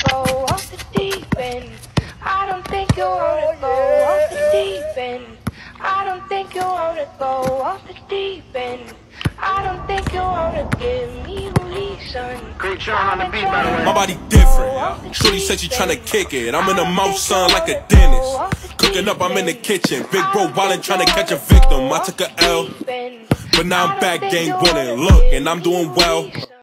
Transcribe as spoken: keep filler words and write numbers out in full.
go off the deep end. I don't think you wanna go off the deep end. I don't think you wanna go off the deep end. I don't think you wanna give me a reason. Great Sean on the beat, by the way. My body different. Shorty said she tryna kick it. I'm in the mouth, son, like a dentist. Cooking up, I'm in the kitchen. Big bro wildin', tryna catch a victim. I took a L, but now I'm back, gang winning. Look, and I'm doing well.